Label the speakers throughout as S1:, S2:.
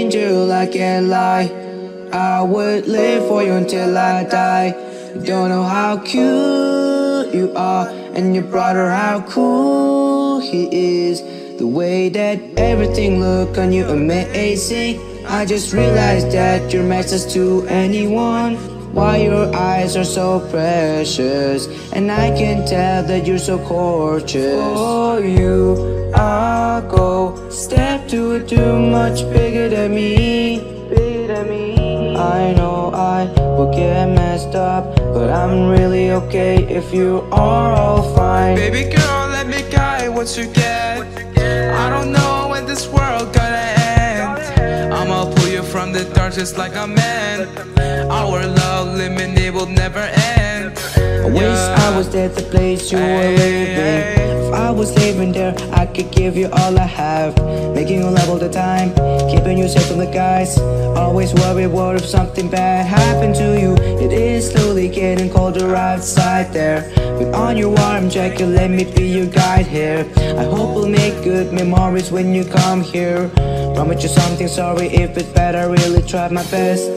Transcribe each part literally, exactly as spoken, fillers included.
S1: angel, I can't lie. I would live for you until I die. You don't know how cute you are, and your brother how cool he is. The way that everything look on you amazing. I just realized that you're matchless to anyone. Why your eyes are so precious, and I can tell that you're so courteous. For you, I'll go step to it too much bigger than me. Bigger than me. I know I will get messed up, but I'm really okay if you are all fine.
S2: Baby girl, let me guide what you get. I don't know when this world gonna end. I'ma pull you from the dark just like a man. Our love limited will never end.
S1: I wish I was at the place you were living. If I was living there, I could give you all I have, making you love all the time, keeping you safe from the guys. Always worry, what if something bad happened to you? It is slowly getting colder outside there. Put on your warm jacket, let me be your guide here. I hope we'll make good memories when you come here. Promise you something, sorry if it's bad, I really tried my best.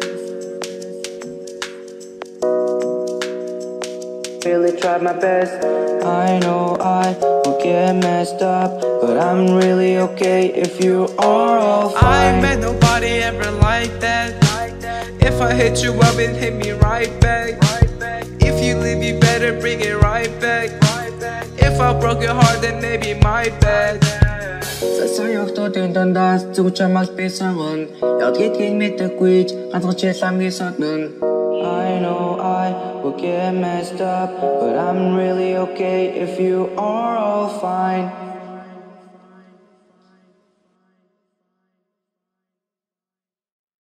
S1: Really tried my best. I know I will get messed up, but I'm really okay if you are all fine.
S2: I met nobody ever like that. If I hit you up, it hit me right back. If you leave, you better bring it right back. If I broke your heart, then maybe my bad.
S1: Sa sayokto din tandas Tsucha mas pesangon Yaut kitkin mitte kuich Antro chesam gisot nun. I know I will get messed up, but I'm really okay if you are all fine.